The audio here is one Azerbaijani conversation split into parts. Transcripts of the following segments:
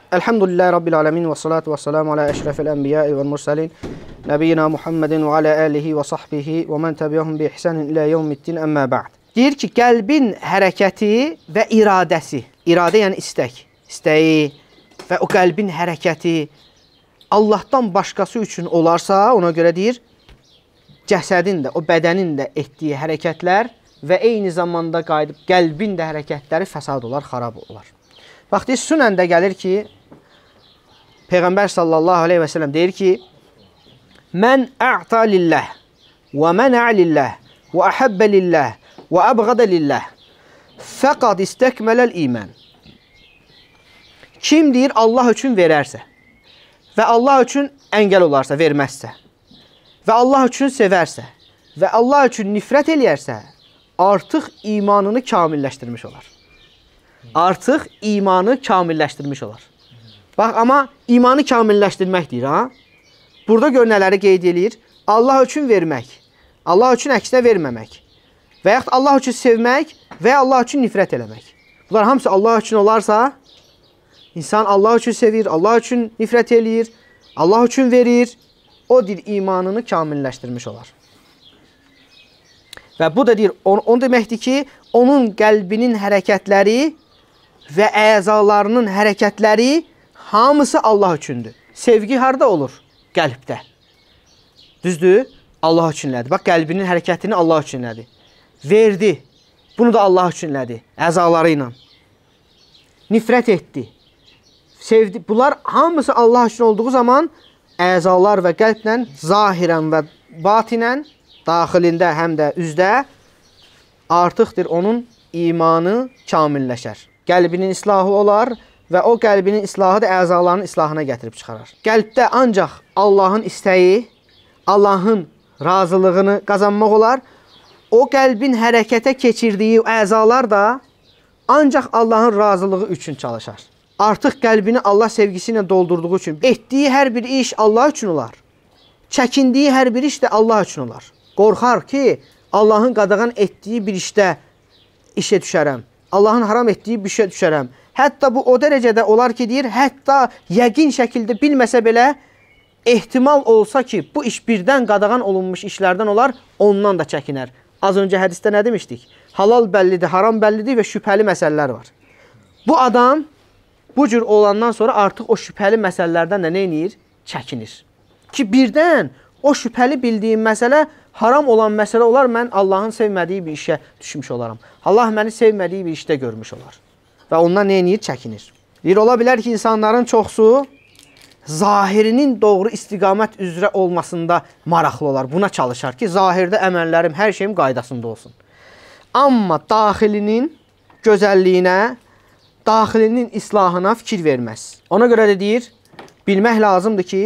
Elhamdülillahi Rabbil alemin ve salatu ve selamu ala eşrefil enbiyai vel mursalin Nəbiyyina Muhammedin və alə alihi və sahbihi və mən təbiyyahum bi ihsanin ilə yevmiddin əmmə ba'd. Deyir ki, qəlbin hərəkəti və iradəsi, iradə yəni istəyi və o qəlbin hərəkəti Allahdan başqası üçün olarsa, ona görə deyir, cəsədin də, o bədənin də etdiyi hərəkətlər və eyni zamanda qayıdıb qəlbin də hərəkətləri fəsad olar, xarab olar. Bax, deyir, sünəndə gəlir ki, Peyğəmbər sallallahu aleyhi və səlləm deyir ki, Mən ə'ta lilləh və mənə lilləh və əhəbbə lilləh və əbğədə lilləh fəqad istəkmələl iman. Kim deyir Allah üçün verərsə və Allah üçün əngəl olarsa, verməzsə və Allah üçün sevərsə və Allah üçün nifrət eləyərsə, artıq imanını kamilləşdirmiş olar. Artıq imanı kamilləşdirmiş olar. Bax, amma imanı kamilləşdirmək deyir, ha? Burada gör nələri qeyd edir? Allah üçün vermək, Allah üçün əksinə verməmək və yaxud Allah üçün sevmək və Allah üçün nifrət eləmək. Bunlar hamısı Allah üçün olarsa, insan Allah üçün sevir, Allah üçün nifrət eləyir, Allah üçün verir, o deyir imanını kamilləşdirmiş olar. Və bu da deyir, onu deməkdir ki, onun qəlbinin hərəkətləri və əzalarının hərəkətləri hamısı Allah üçündür. Sevgi harada olur? Qəlbdə. Düzdür? Allah üçünlədir. Bax, qəlbinin hərəkətini Allah üçünlədir. Verdi. Bunu da Allah üçünlədir. Əzaları ilə. Nifrət etdi. Sevdi. Bunlar hamısı Allah üçün olduğu zaman əzalar və qəlblə zahirən və batinən daxilində həm də üzdə artıqdır onun imanı kamilləşər. Qəlbinin islahı olar və o qəlbinin islahı da əzalarının islahına gətirib çıxarar. Qəlbdə ancaq Allahın istəyi, Allahın razılığını qazanmaq olar. O qəlbin hərəkətə keçirdiyi əzalar da ancaq Allahın razılığı üçün çalışar. Artıq qəlbini Allah sevgisi ilə doldurduğu üçün etdiyi hər bir iş Allah üçün olar. Çəkindiyi hər bir iş də Allah üçün olar. Qorxar ki, Allahın qadağan etdiyi bir işdə işə düşərəm. Allahın haram etdiyi bir işə düşərəm. Hətta bu o dərəcədə olar ki, deyir, hətta yəqin şəkildə bilməsə belə ehtimal olsa ki, bu iş birdən qadağan olunmuş işlərdən olar, ondan da çəkinər. Az öncə hədisdə nə demişdik? Halal bəllidir, haram bəllidir və şübhəli məsələlər var. Bu adam bu cür olandan sonra artıq o şübhəli məsələlərdən də nə edir? Çəkinir. Ki birdən o şübhəli bildiyim məsələ haram olan məsələ olar, mən Allahın sevmədiyi bir işə düşmüş olaram. Allah məni sevmədiyi bir işdə görmüş olar. Və ondan nə edir? Çəkinir. Deyir, ola bilər ki, insanların çoxsu zahirinin doğru istiqamət üzrə olmasında maraqlı olar. Buna çalışar ki, zahirdə əməllərim, hər şeyim qaydasında olsun. Amma daxilinin gözəlliyinə, daxilinin islahına fikir verməz. Ona görə də deyir, bilmək lazımdır ki,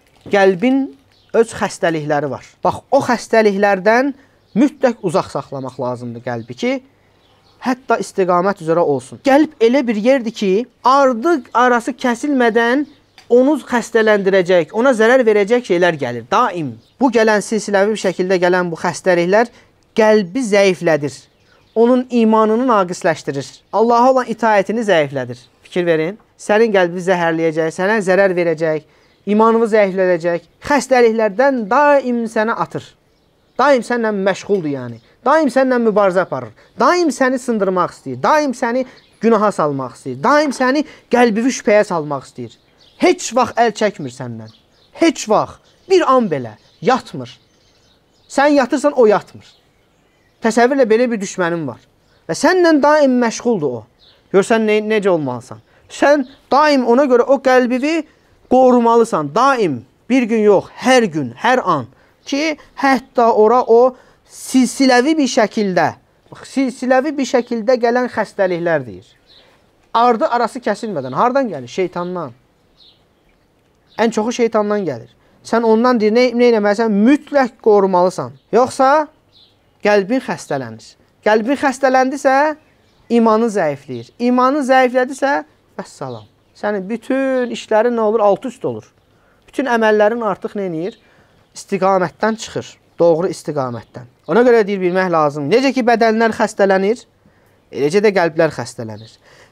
qəlbin öz xəstəlikləri var. Bax, o xəstəliklərdən mütləq uzaq saxlamaq lazımdır qəlbi ki, hətta istiqamət üzrə olsun. Qəlb elə bir yerdir ki, ardıq arası kəsilmədən onu xəstələndirəcək, ona zərər verəcək şeylər gəlir. Daim. Bu gələn silsiləvi bir şəkildə gələn bu xəstəliklər qəlbi zəiflədir. Onun imanını naqisləşdirir. Allaha olan itaətini zəiflədir. Fikir verin. Sənin qəlbi zəhərləyəcək, sənə zərər verəcək, imanını zəiflədəcək. Xəstəliklərdən daim sənə atır. Daim sənlə məşğuldur yəni. Daim sənlə mübarizə aparır. Daim səni sındırmaq istəyir. Daim səni günaha salmaq istəyir. Daim səni qəlbivi şübhəyə salmaq istəyir. Heç vaxt əl çəkmir səndən. Heç vaxt. Bir an belə yatmır. Sən yatırsan, o yatmır. Təsəvvürlə belə bir düşmənin var. Və sənlə daim məşğuldur o. Görsən necə olmalısan. Sən daim ona görə o qəlbivi qorumalısan. Daim. Bir gün yox, hər gün, hər an. Ki, hətta ora o silsiləvi bir şəkildə gələn xəstəliklər deyir. Ardı arası kəsilmədən. Hardan gəlir? Şeytandan. Ən çoxu şeytandan gəlir. Sən ondan deyir, nə eləməlisən? Mütləq qorumalısan. Yoxsa qəlbin xəstələnir. Qəlbin xəstələndisə, imanın zəifləyir. İmanın zəiflədisə, vəssalam. Sənin bütün işlərin nə olur? Alt üst olur. Bütün əməllərin artıq nə edir? İstiqamətdən çıxır. Doğru istiqamətdən. Ona görə deyir, bilmək lazım. Necə ki, bədənlər xəstələnir, eləcə də qəlblər xəstələnir.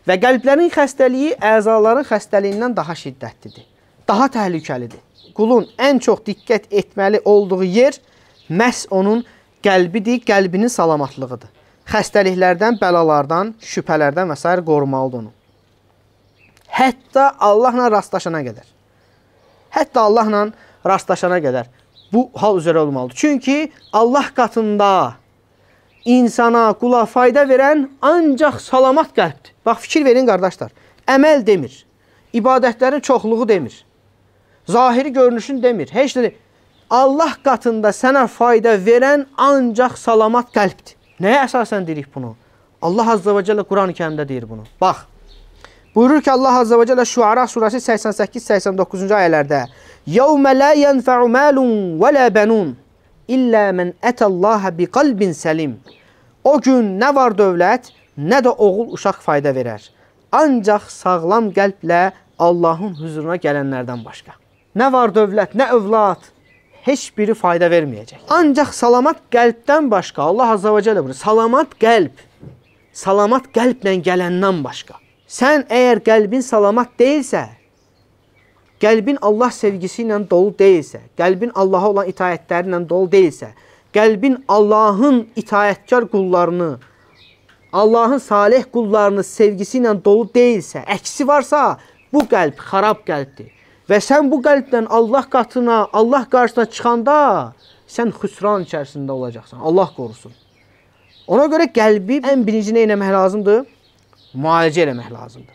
Və qəlblərin xəstəliyi əzaların xəstəliyindən daha şiddətlidir. Daha təhlükəlidir. Qulun ən çox diqqət etməli olduğu yer məhz onun qəlbidir, qəlbinin salamatlığıdır. Xəstəliklərdən, bəlalardan, şübhələrdən və s. qorumalıdır onu. Hətta Allahla rastlaşana qədər. Hətta Allahla rastlaşana qədər bu hal üzrə olmalıdır. Çünki Allah qatında insana, qula fayda verən ancaq salamat qəlbdir. Bax, fikir verin qardaşlar. Əməl demir. İbadətlərin çoxluğu demir. Zahiri görünüşün demir. Heç nə. Allah qatında sənə fayda verən ancaq salamat qəlbdir. Nəyə əsasən deyirik bunu? Allah Azze və Cəllə Quran-ı Kərimdə deyir bunu. Bax, buyurur ki Allah Azze və Cəllə Şuara surəsi 88-89-cu ayələrdə يَوْمَ لَا يَنْفَعُ مَالٌ وَلَا بَنُونَ إِلَّا مَنْ أَتَى اللّٰهَ بِقَلْبٍ سَلِيمٍ O gün nə var dövlət, nə də oğul uşaq fayda verər. Ancaq sağlam qəlblə Allahın huzuruna gələnlərdən başqa. Nə var dövlət, nə övlad, heç biri fayda verməyəcək. Ancaq salamat qəlbdən başqa, Allah Azze və Cəllə bunu, salamat qəlblə gələndən başqa. Sən əgər qəlbin salamat deyilsə, qəlbin Allah sevgisi ilə dolu deyilsə, qəlbin Allaha olan itaətləri ilə dolu deyilsə, qəlbin Allahın itaətkar qullarını, Allahın salih qullarını sevgisi ilə dolu deyilsə, əksi varsa, bu qəlb xarab qəlbdir. Və sən bu qəlbdən Allah qatına, Allah qarşısına çıxanda, sən xüsran içərisində olacaqsan. Allah qorusun. Ona görə qəlbi ən birinci nə etmək lazımdır? Müalicə eləmək lazımdır.